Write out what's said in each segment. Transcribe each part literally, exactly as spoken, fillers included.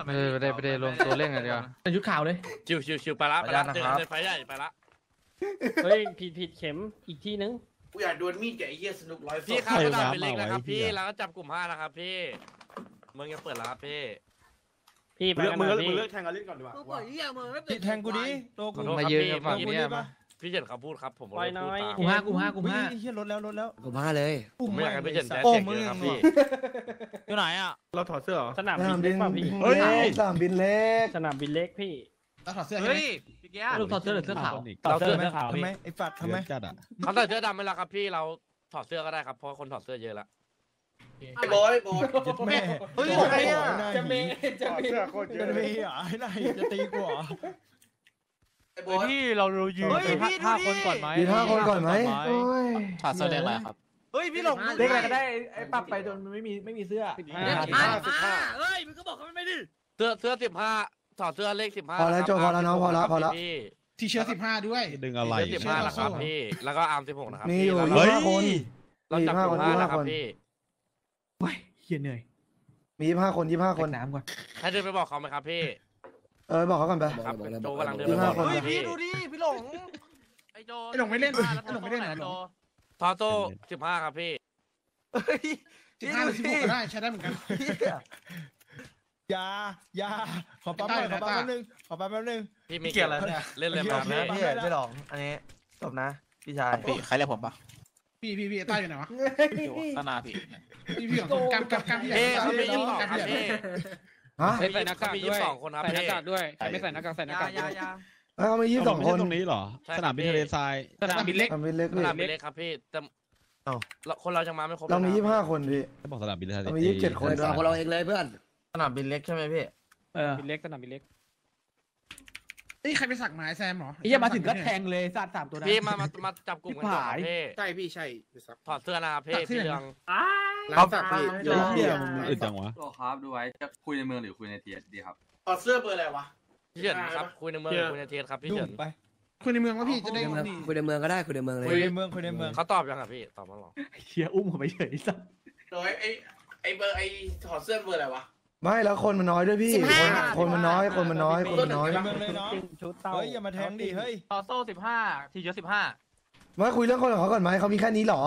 เออไปได้ไปได้รวมตัวเล่นกันดีกว่าเป็นชุดขาวเลยชิวชิวชิวไปละไปละเจอกันไฟใหญ่ไปละเฮ้ยผิดผิดเข็มอีกที่นึงกูอยากดวลมีดกับไอ้เหี้ยสนุกร้อยพี่ครับก็ดับเป็นเล็กนะครับพี่แล้วก็จับกลุ่มห้านะครับพี่มึงยังเปิดแล้วครับพี่พี่ไปกันมึงพี่เลิกแทงกันเล่นก่อนดีกว่าแทงกูดิตัวกูมายืนกับฝั่งนี้มาพี่เฉินเขาพูดครับผมไปน้อยกลุ่มห้ากลุ่มห้ากลุ่มห้าเฮียลดแล้วลดแล้วกลุ่มห้าเลยไม่อยากให้พี่เฉินแดดเจ็บเลยครับพี่อยู่ไหนอ่ะเราถอดเสื้อเหรอสนามบินเล็กป่ะพี่เฮ้ยสนามบินเล็กสนามบินเล็กพี่เราถอดเสื้อเฮ้ยพี่แก้วลูกถอดเสื้อหรือเสื้อขาวถอดเสื้อขาวทำไมไอ้ฝัดทำไมจัดอ่ะเขาใส่เสื้อดำไปแล้วครับพี่เราถอดเสื้อก็ได้ครับเพราะคนถอดเสื้อเยอะละไอ้บอยบอยแม่เฮ้ยใครอ่ะจะเมย์จะเมย์จะเมย์เหรอไอ้นายจะตีกูเหรอไอ้บอยพี่เราเรายืนห้าคนก่อนไหมยืนห้าคนก่อนไหมถอดเสื้อเล็กอะไรครับเฮ้ยพี่หลงเล็กอะไรก็ได้ไอ้ปรับไปจนมันไม่มีไม่มีเสื้อสิบห้าสิบห้าเฮ้ยมึงก็บอกเขาไม่ดิเสื้อเสื้อสิบห้าถอดเสื้อเลขสิบห้าพอแล้วโจพอแล้วน้องพอแล้วพอแล้วทีเชิ้ตสิบห้าด้วยดึงอะไรสิบห้าละครับพี่แล้วก็อาร์มสิบหกนะครับมีอยู่ห้าคนเราจับกลุ่มห้าแล้วครับพี่ว้ยเฮียเหนื่อยมียี่ห้าคนยี่ห้าคนน้ำก่อนให้เดินไปบอกเขาไหมครับพี่เออบอกเขาก่อนไปครับโจกำลังเดินไปบอกเฮ้ยพี่ดูดิพี่หลงไอ้โจไอ้หลงไม่เล่นไอ้หลงไม่เล่นไหนหลงทอโต้สิบห้าครับพี่สิบห้าสิบหกได้ใช้ได้เหมือนกันยายาขอปั๊มหน่อยขอปั๊มแป๊บนึงขอปั๊มแป๊บนึงพี่มีเกียร์อะไรเนี่ยเล่นเลยมาพี่พี่พี่หลงอันนี้จบนะพี่ชายพี่ใครเรียกผมปะพี่พี่พี่ใต้อยู่ไหนวะตนาพี่พี่พี่ของกำกำกำพี่เฮ้ยเขาไม่ยิ้มสองครับพี่ฮะใส่หน้ากากด้วยสองคนครับใส่หน้ากากด้วยไม่ใส่หน้ากากใส่หน้ากากด้วยแล้วเขาไม่ยิ้มสองคนตรงนี้เหรอสนามบินทะเลทรายสนามบินเล็กสนามบินเล็กสนามบินเล็กครับพี่แต่คนเราจะมาไม่ครบเรามียี่ห้าคนพี่บอกสนามบินทะเลเรามียี่สิบเจ็ดคนเราเราเองเลยเพื่อนสนามบินเล็กใช่ไหมพี่เออบินเล็กสนามบินเล็กเอ้ยใครไปสักหมายแซมหรอไอ้ยังมาถึงก็แทงเลยสัตว์สามตัวนั้นพี่มามามาจับกลุ่มกันก่อนพี่ใช่พี่ใช่ถอดเสื้อนะครับพี่พี่เรืองเขาสักพี่เยอะเยี่ยมอึดจังวะโอ้ครับดูไว้จะคุยในเมืองหรือคุยในเทียดีครับถอดเสื้อเบอร์อะไรวะพี่เฉินครับคุยในเมืองคุยในเทียครับพี่เฉินไปคุยในเมืองว่าพี่จะได้คุยในเมืองก็ได้คุยในเมืองเลยคุยในเมืองคุยในเมืองเขาตอบยังอ่ะพี่ตอบมาหรอเชียอุ้มเขาไปเฉยสัตว์โดยไอไอเบอร์ไอถอดเสื้อเบอร์อะไรวะไม่แล้วคนมันน้อยด้วยพี่คนคนมันน้อยคนมันน้อยคนมันน้อยเฮ้ยอย่ามาแทงดิเฮ้ยต่อโซ่สิบห้าทีเยอะสิบห้ามาคุยเรื่องคนของเขาก่อนไหมเขามีแค่นี้หรอ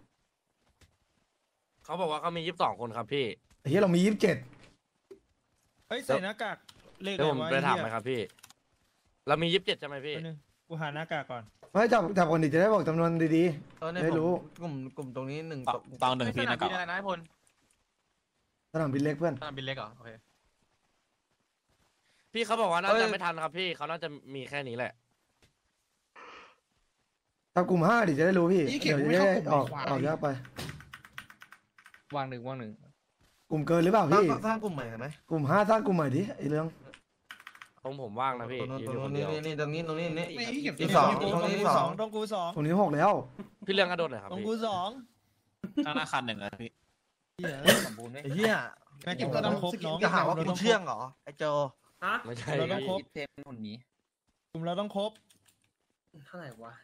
เขาบอกว่าเขามียี่สิบสองคนครับพี่เฮ้ยเรามียี่สิบเจ็ดเฮ้ยใส่หน้ากากเลขอะไรวะไปถามไหมครับพี่เรามียี่สิบเจ็ดใช่ไหมพี่กูหาหน้ากากก่อนไม่จับจับคนดิจะได้บอกจำนวนดีๆได้รู้กลุ่มกลุ่มตรงนี้หนึ่งตองหนึ่งพี่นะกับอะไรนะพลสนามบินเล็กเพื่อนสนามบินเล็กเหรอโอเคพี่เขาบอกว่าน่าจะไม่ทันครับพี่เขาน่าจะมีแค่นี้แหละจับกลุ่มห้าดิจะได้รู้พี่เดี๋ยวจะได้ออกออกยากไปวางหนึ่งวางหนึ่งกลุ่มเกินหรือเปล่าพี่สร้างกลุ่มใหม่ไหมกลุ่มห้าสร้างกลุ่มใหม่ดิไอเรื่องผมผมว่างนะพี่ตรงนี้นี่ตรงนี้ตรงนี้นี่ที่สองตรงนี้สองตรงกูสองตรงนี้หกแล้วพี่เรื่องกระโดดหน่อยครับตรงกูสองข้างหน้าคันหนึ่งเลยพี่สมบูรณ์ไหมเฮียแม่เก็บเราต้องครบน้องจะหาว่ากูเชื่องเหรอไอโจฮะไม่ใช่เราต้องครบเทมคนนี้กลุ่มเราต้องครบเท่าไหร่วะ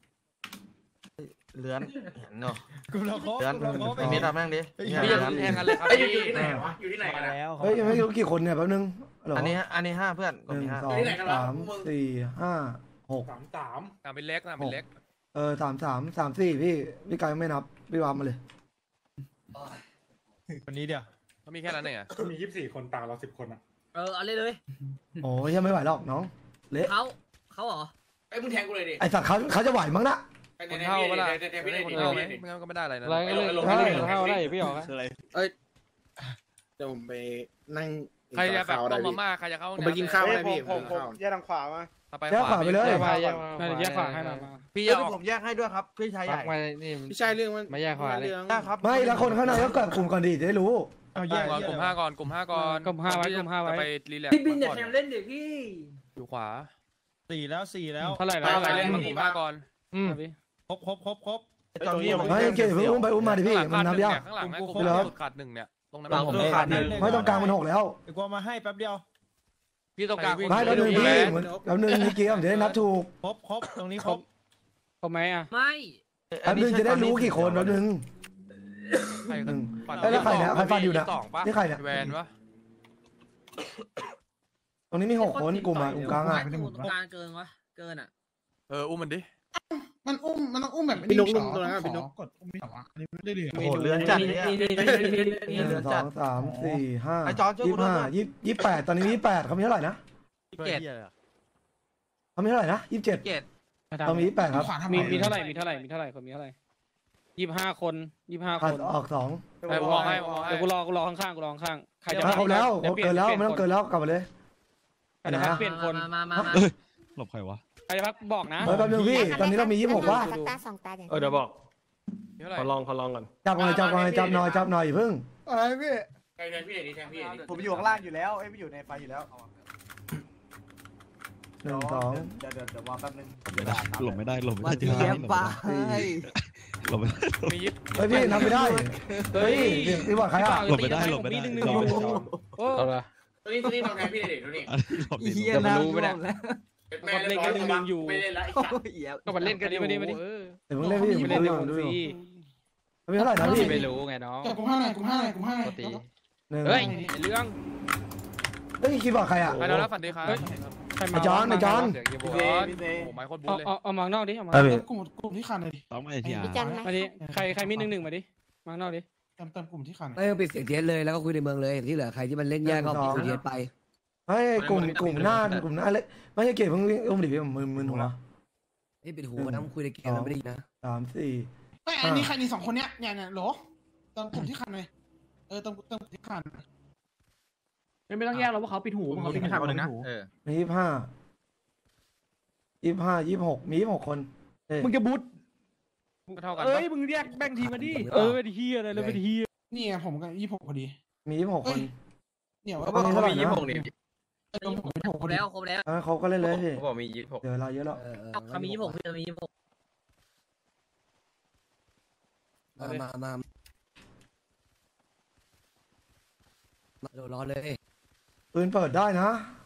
เลื้อนเห็นเนาะกลุ่มเราครบเลื้อนไอ้เมย์ทำแม่งดิพี่จะทำแทงกันเลยครับพี่อยู่ที่ไหนวะอยู่ที่ไหนกันแล้วเฮ้ยยังไม่รู้กี่คนเนี่ยแป๊บนึงอันนี้อันนี้ห้าเพื่อนหนึ่งสองสามสี่ห้าหกสามสามสามเป็นเล็กนะเป็นเล็กเออสามสามสามสี่พี่พี่กายไม่นับพี่วามมาเลยวันนี้เดี๋ยวเขามีแค่นั้นเองอ่ะมียี่สิบสี่คนต่างเราสิบคนอ่ะเออเอาเลยเลยโอ้ยยังไม่ไหวหรอกน้องเละเขาเขาเหรอไอ้มึงแทงกูเลยดิไอสัตว์เขาเขาจะไหวมั้งนะคนเท่าก็ได้ไม่ได้คนเท่าไหมไม่งั้นก็ไม่ได้อะไรนะอะไรลงคนเท่าได้พี่หรออะไรเอ้ยเดี๋ยวผมไปนั่งใครจะแบบต้มมาม่าใครจะเข้าผมไปกินข้าวได้พี่ผมผมแยกทางขวามาแยกขวาไปเลยแยกขวาให้มาพี่ผมแยกให้ด้วยครับพี่ชายใหญ่พี่ชายเรื่องมันไม่แยกขวาเลยครับไม่แล้วคนข้างในก็เกิดกลุ่มก่อนดีจะได้รู้เอาแยกก่อนกลุ่มห้าก่อนกลุ่มห้าก่อนกลุ่มห้าไว้กลุ่มห้าไว้ไปรีแลกซ์พี่บินอย่าแทงเล่นเดี๋ยวพี่อยู่ขวาสี่แล้วสี่แล้วเท่าไหร่แล้วเท่าไหร่เล่นมากลุ่มห้าก่อนอืมครบครบครบครบตอนนี้ไม่เก่งเพิ่งอุ้มไปอุ้มมาดิพี่มันนับยากข้างหลังกูครบสุดขาดหนึ่งเนี่ยตรงนั้นผมขาดหนึ่งไม่ต้องกลางมันหกแล้วเดี๋ยวกูมาให้แป๊บเดียวพี่ต้องกลางไม่แล้วหนึ่งพี่แล้วหนึ่งนี่เกี่ยวจะได้นับถูกครบครบตรงนี้ครบครบไหมอ่ะไม่แล้วหนึ่งจะได้รู้กี่คนแล้วหนึ่งแล้วใครเนี่ยใครฟันอยู่นะนี่ใครเนี่ยแวนวะตรงนี้มีหกคนกลุ่มอ่ะกลุ่มกลางอ่ะตรงกลางเกินวะเกินอ่ะเอออุ้มมันดิมันอุ้มมันต้องอุ้มแบบพี่นุ๊กลุงตัวนั้นอะพี่นุ๊กกดอุ้มไม่ต่ออันนี้ไม่ได้เรียนโอ้โหเลือนจัดเนี่ยหนึ่งสองสามสี่ห้ายี่ห้ายี่ยี่แปดตอนนี้ยี่แปดเขามีเท่าไหร่นะเจ็ดเขามีเท่าไหร่นะยี่สิบเจ็ดเขามียี่แปดครับมีมีเท่าไหร่มีเท่าไหร่มีเท่าไหร่คนมีเท่าไหร่ยี่สิบห้าคนยี่สิบห้าขาคดนออกสองไอ้วอลให้วอลให้เดี๋ยวกูรอกูรอข้างๆกูรอข้างๆใครจะมาครบแล้วดี๋ยวเกินแล้วไม่ต้องเกินแล้วกลับมาเลยใครจะพักเปลี่ยนคนมามามาหลบใครวะใครจะพักบอกนะเฮ้ยแป๊บนึงพี่ตอนนี้เรามียี่สิบหกว่ะสักตาสองตาเดี๋ยวเออเดี๋ยวบอกขอลองขอลองก่อนจับหน่อยจับหน่อยจับหน่อยจับหน่อยอย่าเพิ่งอะไรพี่แทงพี่ดิแทงพี่ดิผมอยู่ข้างล่างอยู่แล้วเอ้ยไม่อยู่ในไฟอยู่แล้วหนึ่งสองเดี๋ยวเดี๋ยวเดี๋ยววางแป๊บนึงหลบไม่ได้หลบไม่ได้จริงๆหลบไม่ได้หลบไม่ได้มียิบเฮ้ยพี่ทำไม่ได้เฮ้ยพี่บอกใครอ่ะหลบไม่ได้หลบไม่ได้หนึ่งหนึ่งหลบไม่ได้โอ้เอาละตัวนี้ตัวนี้ลองแทงพี่ดิตัวนี้อันนี้หลบดิเฮียน้ำท่วมแล้วมันเล่นกันหนึ่งหนึ่งอยู่ไม่เล่นละไอ้สัตว์ก็มันเล่นกันดิมาดิมาดิเดี๋ยวมึงเล่นพี่ไม่มึงเล่นดูเดี๋ยวดูฟรีมีเท่าไหร่นะพี่ไม่รู้ไงน้องเกิดกลุ่มห้าหน่อยกลุ่มห้าหน่อยกลุ่มห้าหน่อยหนึ่งเฮ้ยเรื่องเฮ้ยคิดบอกใครอ่ะไปแล้วฝันดีครับใครไอ้จอนไอ้จอนเสียงเกียร์บอลโอ้ไม้โคตรบูเอาเลยเอาเอามางนอกดิเอามาเออพี่กลุ่มกลุ่มที่ขาดเลยดิต้องไม่ทีอาพี่จันไหมมาดิใครใครมีหนึ่งหนึ่งมาดิมางนอกดิเติมเติมกลุ่มที่ขาดไม่ต้องปิดเสียงเทียนเลยแล้วก็คุยในเมืองเลยที่เหลือใครที่มันเล่นแยกก็ปิดเสียงเทียนไปเฮ้ยกลุ่มกลุ่มหน้ากลุ่มหน้าเล็กไม่ใช่เกตเพิ่งอุ้มดิพี่มึนมึนหัวนี่ปิดหูนะมึงคุยในเกมมันไม่ได้ยินนะสามสี่เฮ้ยอันนี้ใครนี่สองคนเนี้ยเนี่ยเนี่ยโหลเติมกลุ่มที่ขาดเลยเออเติมเติมกลุ่มที่ขาดไม่ต้องแยกเราว่าเขาปิดหูเขาปิดหูนะเออมียี่ห้ายี่ห้ายี่หกมียี่หกคนมึงจะบูทก็เท่ากันเอ้ยมึงเรียกแบ่งทีมาดิเออเป็นเฮียอะไรเลยเป็นเฮียนี่ไงผมกับยี่หกพอดีมียี่หกคนเนี่ยเขาบอกเขามียี่สิบหกเติมผมยี่หกครบแล้วครบแล้วเขาก็เล่นเลยพี่เขาบอกมียี่สิบหกเดี๋ยวเวลาเยอะแล้วเออเขามียี่สิบหกพี่จะมียี่สิบหกมามามามาโดนร้อนเลยปืนเปิดได้นะ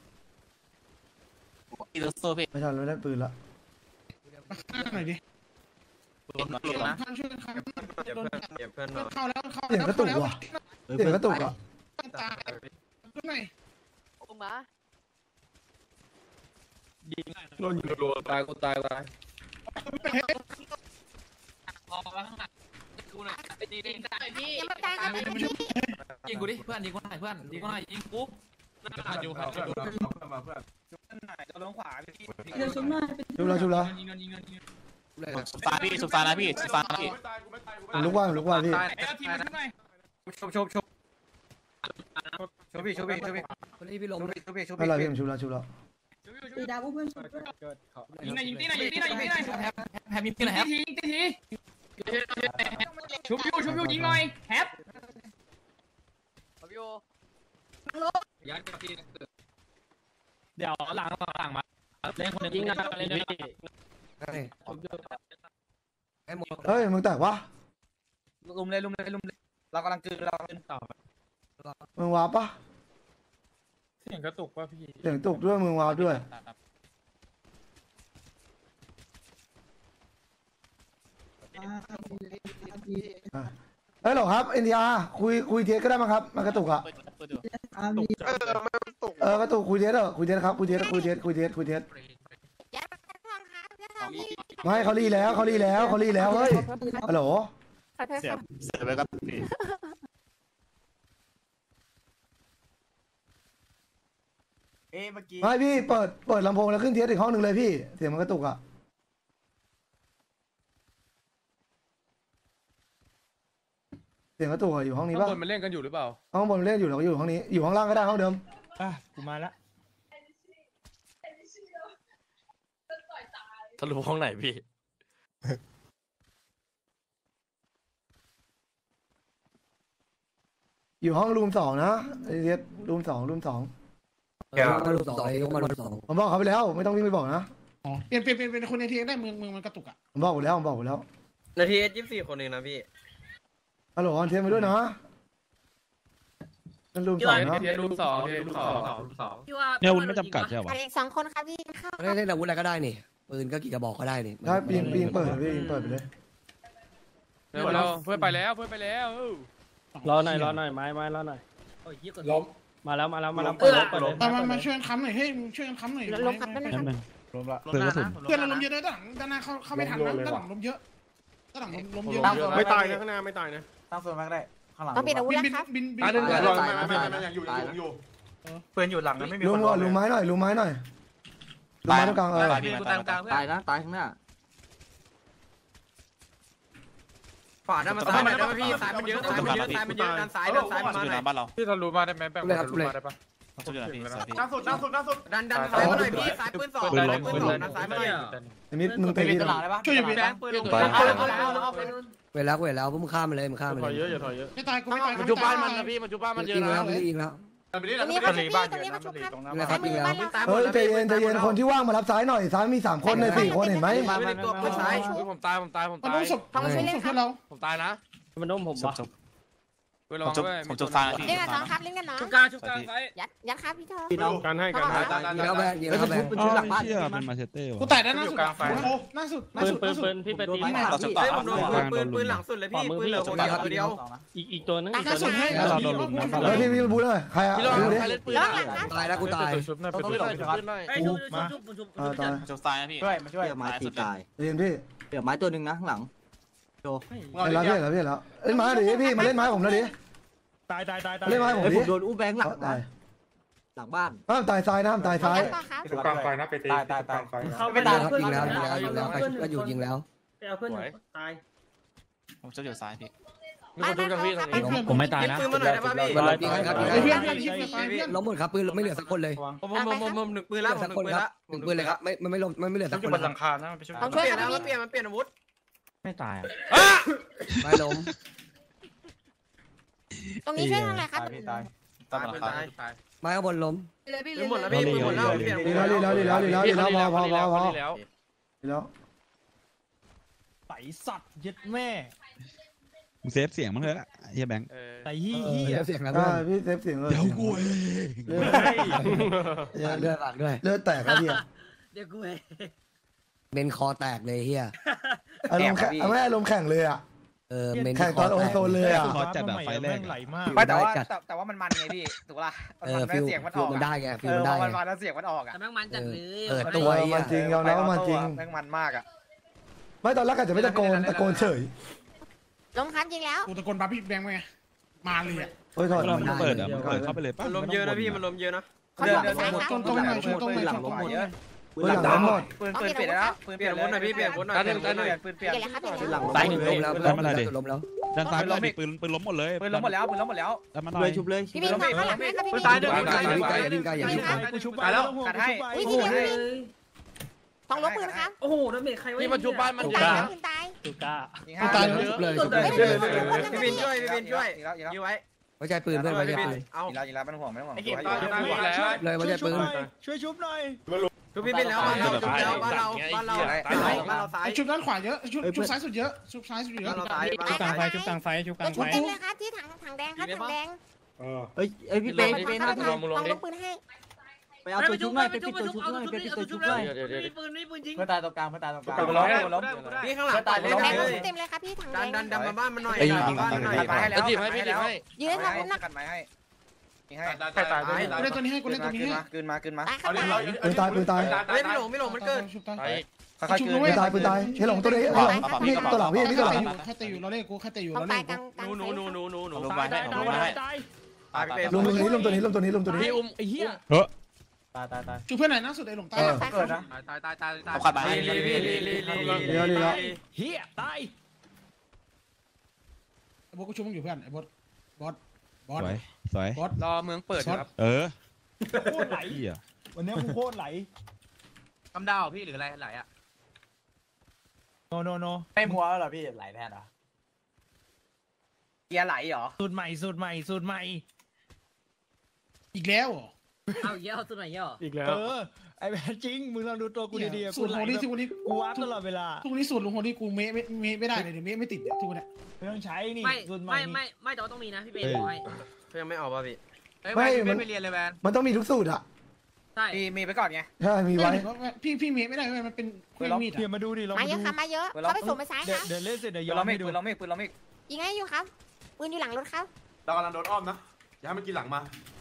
อีโลโซพี่ไม่ทันเราได้ปืนละข้างหน่อยดินะท่านช่วยกันครับเก็บเพื่อนเก็บเพื่อนหน่อยเข้าแล้วเข้าเสียงกระตุกว่ะเสียงกระตุกอ่ะตาขึ้นหน่อยโดนยิงรัวตายกูตายตายยังไม่ตายกันเลยพี่ ยิงกูดิเพื่อนยิงกูหน่อยเพื่อนยิงกูหน่อยยิงกูอยู่ครับชุบแล้วชุบแล้วสุฟาพี่สุฟานะพี่สุฟานะพี่ผมลุกว่าผมลุกว่าพี่ชุบชุบชุบชุบพี่ชุบพี่ชุบพี่คนนี้พี่ลงชุบพี่ชุบไม่พี่เป็นไรพี่ผมชุบแล้วชุบแล้วตีดาวเพื่อนช่วยด้วยยิงหน่อยยิงตีหน่อยยิงตีหน่อยยิงตีหน่อยแฮปปี้พี่หน่อยครับทียิงตีทีชุบยูชุบยูยิงหน่อยแฮป เดี๋ยวหลังหลังมาเล่นคนนึงยิงนะเล่นด้วยไอ้หมดเฮ้ยมึงแตกวะลุมเลยลุมเลยลุมเลยเรากำลังจืดเรากำลังต่อมึงวาร์ปปะเสียงกระตุกป่ะพี่เสียงตุกด้วยมึงวาร์ปด้วยเฮ้ยหรอครับเอ็นดีอาร์คุยคุยเทสก็ได้มั้งครับมันกระตุกอ่ะเออกระตุกคุยเทสเออคุยเทสครับคุยเทสคุยเทสคุยเทสคุยเทสยัดทองครับยัดทองพี่ไม่เขารีแล้วเขารีแล้วเขารีแล้วเฮ้ยฮัลโหลขอโทษครับเสียไปครับพี่เอ้เมื่อกี้ไม่พี่เปิดเปิดลำโพงแล้วขึ้นเทสอีกห้องหนึ่งเลยพี่เสียงมันกระตุกอ่ะเสียงกระตุกอะอยู่ห้องนี้ข้างป่ะบนมันเล่นกันอยู่หรือเปล่าห้องบนเล่นอยู่เราก็อยู่ห้องนี้อยู่ห้องล่างก็ได้ห้องเดิมอ่ะกูมาละทะลุห้องไหนพี่อยู่ห้องรูมสองนะไอเทสรูมสองรูมสองยกมาลูกสองยกมาลูกสองผมบอกเขาไปแล้วไม่ต้องวิ่งไปบอกนะอ๋อเปลี่ยนเปลี่ยนเปลี่ยนเป็นคนในทีได้เมืองเมืองมันกระตุกอ่ะผมบอกไปแล้วผมบอกไปแล้วนาทีเอสยี่สิบสี่คนเองนะพี่ฮัลโหลออนเทสไปด้วยนะนั่นรูมสองนะเทียรูมสองเทียรูมสองสองพี่ว่าเนี่ยวุ้นไม่จำกัดใช่ปะอะไรสองคนครับพี่เข้าเล่นเล่นอาวุธอะไรก็ได้นี่ปืนก็กี่กระบอกก็ได้นี่ได้ปีนปีนเปิดพี่ปีนเปิดไปเลยเร็วเร็วเพื่อนไปแล้วเพื่อนไปแล้วรอหน่อยรอหน่อยไม้ไม้รอหน่อยโอ้ยยี่กดล้มมาแล้วมาแล้วมาแล้วเออมามามาช่วยกันค้ำหน่อยเฮ้ยช่วยกันค้ำหน่อยลงครับได้ไหมครับรวมละเพื่อนกระสุนเพื่อนเราล้มเยอะด้วยด้านหลังด้านหน้าเข้าเข้าไม่ทันนะด้านหลังล้มเยอะด้านหลังล้มเยอะไม่ตายนะข้างหน้าไม่ตายนะตั้งส่วนมากได้ข้างหลังต้องเปลี่ยนอาวุธบินแล้วครับบินบินตายหนึ่งบินตายไม่ไม่ไม่ยังอยู่ยังอยู่ปืนอยู่หลังนะไม่มีลุงก่อนลุงไม้หน่อยลุงไม้หน่อยลุงไม้ตรงกลางเออตายตายกลางตายนะตายข้างหน้าขวาด้านมาซ้ายมันพี่ซ้ายมันเยอะซ้ายมันเยอะซ้ายมันเยอะด้านซ้ายด้านซ้ายมันมาหน่อยบ้านเราพี่ทะลุมาได้ไหมแบ่งทะลุมาได้ปะล่าสุดล่าสุดล่าสุดดันดันซ้ายมาหน่อยพี่ซ้ายปืนสองปืนสองด้านซ้ายมาหน่อยไอ้มิดมึงไปดีหน่อยช่วยอยู่บินแบงค์ปืนลงเวลาเวลาพวกมึงข้ามมาเลยมึงข้ามมาถเลอยยเยอะอย่าถอยเยอะไม่ตายกูไม่ตายมันจุบ้านมันนะพี่มันจุบ้านมันเยอะยิงนะแล้วยิงแล้วไปนี่ตรงนี้แหละมาชุบพี่ตรงนี้มาชุบครับตรงนั้นครับยิงแล้วเฮ้ยใจเย็นใจเย็นคนที่ว่างมารับซ้ายหน่อยซ้ายมีสามคนเลยสี่คนเห็นไหมตัวปืนซ้ายผมตายผมตายผมมันตาล้ยมศพมันล้มศพเพื่อนเราผมตายนะมันน้มผมปะผมจุบผมจุบตายเล่นกันน้องครับเล่นกันน้องชุบกลางชุบกลางไฟยัดยัดครับพี่ทองการให้การให้ยิงแล้วแบงยิงแล้วแบงอ๋อเชี่ยเป็นมาเชเต้กูวะแตะด้านหน้าสุดหน้าสุดหน้าปืนสุดปืนปืนพี่ไปตีเฮ้ยผมโดนปืนปืนหลังสุดเลยพี่ปืนเหลือคนเดียวตัวเดียวอีกอีกตัวนึงหอีกน้าตัวสุนึดงให้เฮ้ยพี่พี่บูเลยใครอ่ะพี่ลองดูดิใครเล่นปืนแล้วหลังครับตายแล้วกูตายชุบหน่อยปืนหน่อยปืนหน่อยชุบชุบชุบชุบเออตายจุบตายนะพี่ช่วยมาช่วยไม้ตีตายใจเย็นพี่เดี๋ยวไม้ตัวหนึ่งนะข้างหลังไอ้แล้วพี่แล้วพี่แล้วเล่นไม้ดิพี่มาเล่นไม้ผมแล้วดิตายตายตายตายเล่นไม้ผมดิโดนอู้แบงค์หลังตายหลังบ้านห้ามตายซ้ายนะห้ามตายซ้ายก็ครับถูกกลางไฟนะไปตีตายตายตายเข้ายิงแล้วยิงแล้วยิงแล้วยิงแล้วใครก็อยู่ยิงแล้วไปเอาเพื่อนตายผมจะอยู่ซ้ายพี่มีคนดูกับพี่ตรงนี้ผมไม่ตายนะปืนมาหน่อยได้ป่ะพี่มันยิงครับยิงไอ้เพื่อนแล้วเพื่อนที่ตายเพื่อนล้มหมดครับปืนไม่เหลือสักคนเลยผมผมผมผมหนึ่งปืนแล้วสักหนึ่งคนปืนคแล้รับหนึ่งปืนเลยครับไม่ไม่ไม่ล้มไม่ไม่เหลือสักคนบนหลังคานะไปช่วยต้องเปช่วยลี่ยนครัแล้บวพี่เปลี่ยนมันเปลี่ยนอาวุธไม่ตายไม่ล้มตรงนี้ช่วยทางไหนครับตายตายไม้ข้างบนล้มปืนหมดแล้วพี่ปืนหมดแล้วเปลี่ยนดีแล้วดีแล้วดีแล้วดีแล้วดีแล้วพอพอพอพอแล้วดีแล้วใส่สัตว์ยึดแม่มึงเซฟเสียงมันเลยละเฮียแบงค์ใส่ยี่เอยี่อเสียงนะอ่าพี่เซฟเสียงเลยเดี๋ยวกูเองเลือดปากด้วยเลือดแตกครับพี่เดี๋ยวกูเองเมนคอแตกเลยเฮียอารมณ์แข่งไม่อารมณ์แข่งเลยอ่ะเออเมนแข่งตอนโอโซนเลยอ่ะขอจัดแบบไฟแรกไหลมากไม่แต่ว่าแต่ว่ามันมันไงพี่ถูกป่ะเออฟิลฟิลมันได้ไงฟิลมันได้มันมันแล้วเสียงมันออกอ่ะแต่แม่งมันจัดเลยเออตัวมันจริงยอมรับว่ามันจริงแม่งมันมากอ่ะไม่ตอนแรกอาจจะไม่ตะโกนตะโกนเฉยลงครับยิงแล้วกูตะโกนบัฟพี่แบงค์ไงมาเลยอ่ะเฮ้ยถอดเรามันเปิดอ่ะมันเปิดเข้าไปเลยป่ะมันลมเยอะนะพี่มันลมเยอะนะเขาบอกไปซ้ายครับตรงตรงหน่อยช่วยตรงหน่อยหลังช่วยล้มหมดเยอะเฮ้ยหลังล้มหมดปืนปืนเปลี่ยนแล้วปืนเปลี่ยนอาวุธหน่อยพี่เปลี่ยนอาวุธหน่อยด้านหนึ่งด้านหนึ่งปืนเปลี่ยนเปลี่ยนแล้วครับเปลี่ยนหลัแล้วงตายหนึ่งล้มแล้วล้มแล้วล้มแล้วด้านซ้ายไม่ได้ปืนปืนล้มหมดเลยปืนล้มหมดแล้วปืนล้มหมดแล้วด้านมาหน่เลอยยชุบเลยพี่บินมาข้างหลังให้ครับพี่บินตายด้วยยิงไกลยิงไกลยิงไกลอย่ายิงไกลกูชุบไปแล้วกัดให้อุ้ยทีเดียวพี่บินต้องลบปืนครับโอ้โหน้ำเมฆใครวะที่มันชุบบ้านมันปืนเยตายอะครับปืนตายตูก้ากูตายชุบเลยชุบเลยพี่บินช่วยพี่บินช่วยยื้อไว้ไว้ใจปืนเพื่อนไว้ใจปืนเอาอีกแล้วอีกแล้วเป็นห่วงไม่ต้องห่วงไอ้เก็บตายตายหมดแล้วเลยไว้ใจปืนช่วยชุบหน่อยคือพี่บินแล้วบ้านเราจุดแล้วบ้านเราบ้านเราบ้านเราซ้ายไอชุบด้านขวาเยอะชุบชุบซ้ายสุดเยอะชุบซ้ายสุดเยบ้าอะนเราซ้ายชุบกลางไฟชุบกลางไฟชุบกก็ลางชุบไฟเต็มเลยครับที่ถังถังแดงครับถังแดงเฮ้ยเอ้ยพี่เป้พี่เป้น่าจะลองมึงลต้ออง งดิลบปืนให้ไปเอาตัวชุบหน่อยไปปิดตัวชุบหน่อยไปปิดตัวชุบหน่อยมีปืนมีปืนจริงเพื่อตายตรงกลางเพื่อตายตรงกลางพี่ข้างหลังตายถังแดงเลยเต็มเลยครับพี่ถังแดดันงดันดันมาบ้านมันหน่อยบ้านหน่อยให้แล้วจีบให้พี่จีบให้ยืนให้ครับคุณนักกันไม้ให้ให้ตายตายกูเล่นตัวนี้ให้กูเล่นตัวนี้ให้คืนมาคืนมาตายครับตายปืนตายปืนตายเฮ้ยไม่หลงไม่หลงมันเกิดชุบตายค่อยๆคืนปืนตายปืนตายเฮ้ยหลงตัวนี้หลงพี่ตัวหลังพี่พี่ตัวหลังแค่ตีอยู่เราเล่นกูแค่ตีอยู่ต้อเรางเล่ตาน ยกลางกลางหนูหนูหนูหนูหนูหนูลงไปให้ลงไปให้ตายตายไปเป็นลงตัวนี้ลงตัวนี้ลงตัวนี้ลงตัวนี้พี่อุ้มไอ้เหี้ยตายตายตายชุบเพื่อนไหนหน้าสุดไอ้หลงใต้ตายเกิดนะตายตายตายตายเอาขัดมาให้ลีลีลีลีลีเดี๋ยวดีแล้วเหี้ยตายไอ้บอสกูชุบมึงอยู่เพื่อนไอ้บอสบอสบอสสวยสวยบอสรอเมืองเปิดครับเออโคตรไหลเฮียวันนี้กูโคตรไหลกำดาวพี่หรืออะไรไหลอ่ะโนโนโนไม่มัวแล้วเหรอพี่ไหลแทนเหรอเกียร์ไหลเหรอสูตรใหม่สูตรใหม่สูตรใหม่อีกแล้วเหรอเอาเหี้ยเอาตัวไหนเหี้ยอีกแล้วเออไอ้แม่จริงมึงลองดูตัวกูดีๆสูตรโฮลี่ที่วันนี้กูวัดตลอดเวลาทุกวันนี้สูตรลุงโฮลี่กูเมะเมะไม่ได้เลยเดี๋ยวเมะไม่ติดเนี่ยทุกวันเนี่ยไม่ต้องใช้นี่ไม่สูตรใหม่ไม่นี่ไม่ไม่แต่ว่าต้องมีนะพี่เบย์บอกให้ยังไม่ออกป่ะพี่ไม่มันไปเรียนเลยแวนมันต้องมีทุกสูตรอ่ะใช่มีมีไปก่อนไงใช่มีไว้พี่พี่เมะไม่ได้มันเป็นเครื่องมีดเดี๋ยวมาดูดิลองมามาเยดูอะครับมาเยอะเขาไปส่งไปซ้ายเดี๋คยวรับเดี๋ยวเล่นเสร็จเดี๋ยวปืย้นอเรานไม่ให้ดูปืนเราไม่ปืนเราไม่ยิงให้อยู่ครับปืนอยู่หลังรถครับเรากำลังโดนอ้อมนะอย่าให้มันกินหลังมา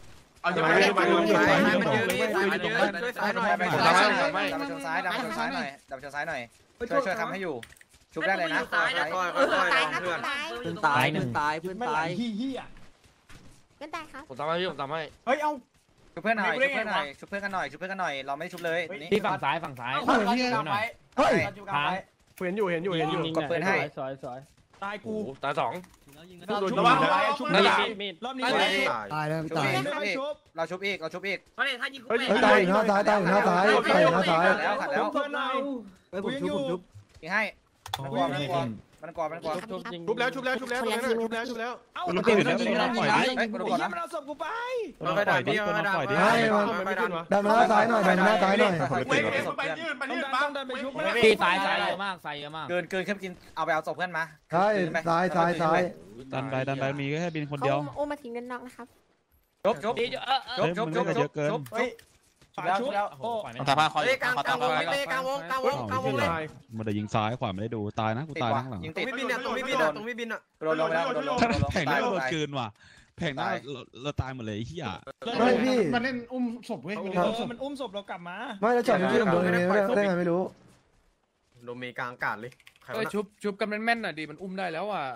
เอาจะไปไปดูซ้ายมันเยอะพี่ซ้ายมันเยอะช่วยซ้ายหน่อยดับไปชนซ้ายดับไปชนซ้ายหน่อยดับไปชนซ้ายหน่อยช่วยช่วยทำให้อยู่ชุบได้เลยนะค่อยค่อยค่อยตายครับเพื่อนตายเพื่อนตายเพื่อนตายเพื่อนไม่ไหลตายเฮี้ยเป็นตายครับผมทำให้พี่ผมทำให้เฮ้ยเอาชุบเพื่อนหน่อยชุบเพื่อนหน่อยชุบเพื่อนกันหน่อยชุบเพื่อนกันหน่อยเราไม่ชุบเลยนี่พี่ฝั่งซ้ายฝั่งซ้ายเฮ้ยเฮียเฮ้ยค้างเห็นอยู่เห็นอยู่เห็นอยู่กดปืนให้สวยสวยตายกูตาสองระวังชุบนั่นแหละมีดรอบนี้ตายแล้วชุบตายอีกเราชุบอีกเราชุบอีกเฮ้ยถ้ายิงเฮ้ยตายอยู่หน้าซ้ายตายอยู่หน้าซ้ายตายอยู่หน้าซ้ายแล้วขัดแล้วเพื่อนหน่อยเฮ้ยผมชุบผมชุบยิงให้มันกลัวมันกลัวมันกลัวมันกลัวชุบยิงชุบแล้วชุบแล้วชุบแล้วชุบแล้วชุบแล้วชุบแล้วเอ้ามันเปลี่ยนแล้วมันปล่อยดิเฮ้ยกูไอ้กดเหี้ยนะมันเอาศพกูไปมันปล่อยดิมันปล่อยดิดันมาหน้าซ้ายหน่อยดันมาหน้าซ้ายหน่อยไปยืนไปต้องยืนดันปั๊ต้มองดันไปชุบพี่ซ้ายซ้ายเยอะมากซ้ายเยอะมากเกินเกินขึ้นกินเอาไปเอาศพเพื่อนมาใช่ซ้ายซ้ายซ้ายดันไปดันไปมีแค่บินคนเดียวเขาอุ้มมาทิ้งด้านนอกนะครับจบจบดีเออเออจบจบจบจบเฮ้ยฝาชุบโอ้ตาพาคอยกลางกลางวงเลยกลางวงกลางวงกลางวงเลยมันจะยิงซ้ายขวาไม่ได้ดูตายนะกูติดตายว่ะข้างหลังยิงตรติงดพี่บินอ่ะตรงพี่บินอ่ะตรงพี่บินอ่ะโดนลงแล้วโดนลงแผงหน้าเราโดนเกินว่ะแผงหน้าเราตายหมดเลยเฮียไม่พี่มันเล่นอุ้มศพเว้ยเออมันอุ้มศพเรากลับมาไม่แล้วจอดที่ผมโดนเองได้ไงไม่รู้โดนมีกลางอากาศเลยเออชุบชุบกันแม่นๆหน่อยดิมันอุ้มได้แล้วอ่ะ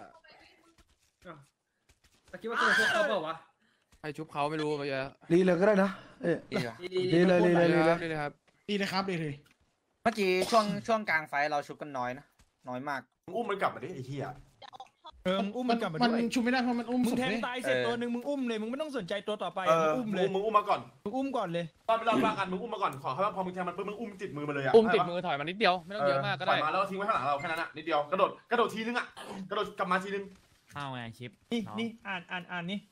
คิดว่าตัวพวกเขาเปล่าวะใครชุบเขาไม่รู้ไปเยอะรีเลยก็ได้นะเอ้ยรีเลยรีเลยรีเลยดีเลยครับดีเลยครับดีเลยเมื่อกี้ช่วงช่วงกลางไฟเราชุบกันน้อยนะน้อยมากอุ้มมันกลับมาดิไอ้เหี้ยเออมึงอุ้มมันกลับมามันด้วยชุบไม่ได้เพราะมันอุ้มมึศงพแทงเว้ยตายเสร็จตัวหนึ่งมึงอุ้มเลยมึงไม่ต้องสนใจตัวต่อไปมึงอุ้มเลยมึงอุ้มมาก่อนมึงอุ้มก่อนเลยตอนเราฟังกันมึงอุ้มมาก่อนขอให้พอมึงแทงมันปุ๊บมึงอุ้มติดมือมาเลยอ่ะอุ้มติดมือถอยมานิดเดียวไม่ต้องเยอะมากก็ได้มาแล้วทิ้งไว้ข้างหลังเราแค่นั้นอ่ะนิดเดียวกระโดดกระโดดทีนึงอ่ะกระโดดกลับมาทีนึงข้าวไงชิปนี่นี่อ่านอ่านอ่านนี่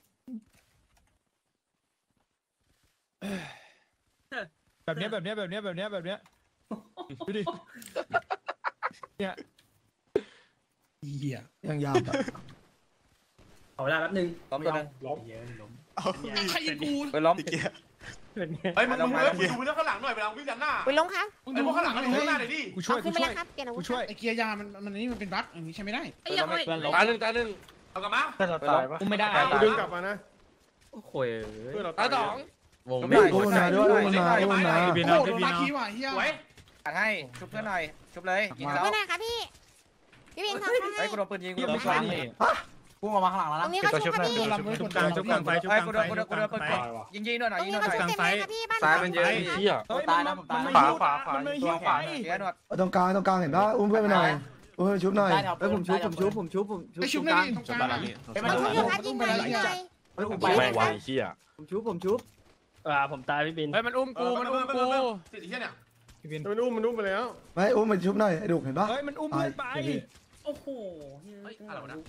แบบเนี้ยแบบเนี้ยแบบเนี้ยแบบเนี้ยแบบเนี้ยดูดิเนี่ยเหี้ยยังยาวอ่ะขอเวลาแป๊บนึงล้มตัวนึงล้มใครยิงกูไปล้มเฮ้ยมึงมึงดูเรื่องข้างหลังหน่อยเวลาวิ่งด้านหน้าไปลงครับไอ้พวกข้างหลังมันอยู่ข้างหน้าหน่อยดิกูช่วยขึ้กูนไปช่วยเลยครับเปลี่ยนอาวุกูธช่วยไอเกียร์ยามันมันนี่มันเป็นบั๊กอย่างนี้ใช้ไม่ได้เพื่อนลงตาหนึ่งตาหนึ่งเอากลับมาอุ้มไม่ได้ดึงกลับมานะโอ้โหตาสองวงอุ้มมาด้วยอุ้มมาอุ้มมาโอ้โหโดนมาคีว่ะเฮียขัดให้ชุบเพื่อนหน่อยชุบเลยยิงแล้วไม่ได้ครับพี่พี่บินครับไอ้กูโดนปืนยิงกูยังโดนไม่ปืใช่นยิงพุ่งออกมาข้างหลังแล้วตรนะงนี้เขาชุบครับพี่ชุบกลางชุบกลางไฟชุบไอ้กลางกูโดนกูโดนกูโดนปืนยิงยิงหน่อยหน่อยตรงยิงหนี้น่อยเขาชุบเต็มเลยครับพี่บ้านซ้ายมันเยอะเชี่ยเฮ้ยมันมันมันขวาหิ้วขวาขวามันไม่หิ้วไปเชี่ยหนวดตรงกลางตรงกลางเห็นป่ะอุ้มเพื่อนไปหน่อยอุ้มเพื่อนชุบหน่อยเฮ้ยผมชุบผมชุบผมชุบผมชุบไอชุบไม่ดีตรงกลางเขาชุบอยู่ครับยิงหน่อยยิงหน่อยเฮ้ยผมไปไปเลยครับผมชุบผมชุบอ่าผมตายพี่บินเฮ้ยมันอุ้มกูมันอุ้มกูติดอีกแค่เนี่ยมันอุ้มมันอุ้มไปแล้วไม่อุ้มมันชุบหน่อยไอ้ดุกเห็นป่ะเฮ้ยมันอุ้มเพื่อนไปโอ้โหเฮ้ยอะไรนะ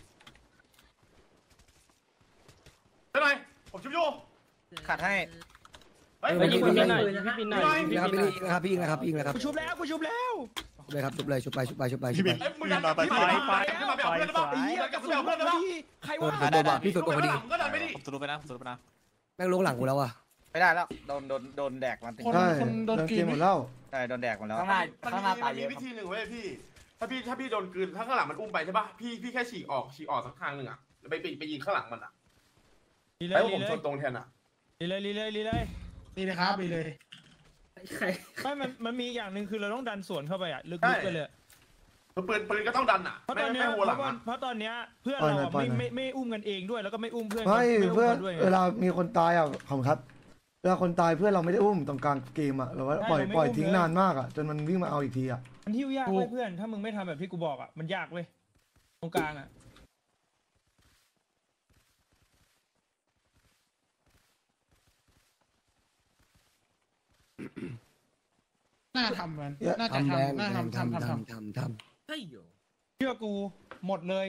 เท่าไหร่ผมชุบอยู่ขัดให้เฮ้ยพี่บินหน่อยพี่บินหน่อยพี่นะครับบินหน่อยพี่นะครับพี่ยิงนะครับพี่ยิงนะครับกูชุบแล้วกูชุบแล้วเลยครับชุบเลยชุบไปชุบไปชุบไปชุบไปเอ้ยมึงดันไปไปไปขึ้นมาไปเอาเพื่อนได้ป่ะไอ้เหี้ยกกลัระบสุไปนเอาพเพื่อนได้ป่ะใครโดวะนโดนบอกพี่สุดโดนพอดีก็ดันไปดิผมสรุปไปนะผมสรุปไปนะแม่งลงหลังกูแล้วอ่ะไม่ได้แล้วโดนโดนโดนแดกมันติดคนใช่คนโดนโดนกรีเกดมหมดแล้วใช่โดนแดกมันแล้วข้างหน้ามันข้างหมีน้าตายมันเยมีอะวิธีหนึ่งเว้ยพี่ ถ้าพี่ถ้าพี่โดนกลืนถ้าข้างหลังมันอุ้มไปใช่ป่ะพี่พี่แค่ฉีกออกฉีกออกสักทางหนึ่งอ่ะไปไปไปยิงข้างหลังมันอ่ะรีเลแล้ยวผมรีชเลยนตรงแทนอ่ะรีเลยรีเลยรีเลยดีเลยครับดีเลยไม่มันมันมีอย่างหนึ่งคือเราต้องดันสวนเข้าไปอ่ะลึกๆกันเลยปืนปืนก็ต้องดันอ่ะเพราะไม่ตอนไม่เนี้ยหัวหลังเพราะว่าอ่ะเพราะตอนเนี้ยเพื่อนเราอะไม่ไม่ไม่อุ้มกันเองด้วยแล้วก็ไม่อุ้มเพื่อนไม่อุ้เพื่อนขาด้วยไงเวลามีคนตายอ่ะขอบคุณครับเวลาคนตายเพื่อนเราไม่ได้อุ้มตรงกลางเกมอ่ะเราว่าปล่อยปล่อยทิ้งนานมากอ่ะจนมันวิ่งมาเอาอีกทีอ่ะมันหิ้วยากเว้ยเพื่อนถ้ามึงไม่ทำแบบที่กูบอกอ่ะมันยากเว้ยตรงกลางอ่ะน่าทำมันน่าจะทำแรงทำน่าทำทำทำทำทำทำทำทำเชื่อกูหมดเลย